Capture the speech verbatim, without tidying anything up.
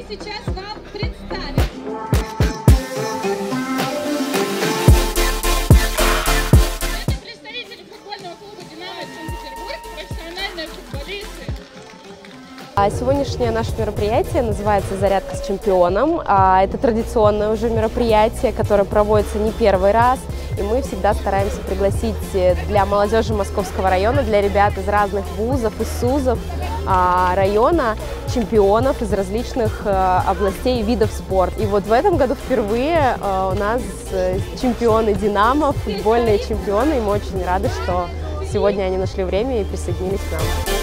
сейчас вам представить. Это представители футбольного клуба «Динамо» Санкт-Петербург, профессиональные футболисты. Сегодняшнее наше мероприятие называется «Зарядка с чемпионом». Это традиционное уже мероприятие, которое проводится не первый раз. И мы всегда стараемся пригласить для молодежи Московского района, для ребят из разных вузов, из СУЗов района, чемпионов из различных областей и видов спорта. И вот в этом году впервые у нас чемпионы «Динамо», футбольные чемпионы, и мы очень рады, что сегодня они нашли время и присоединились к нам.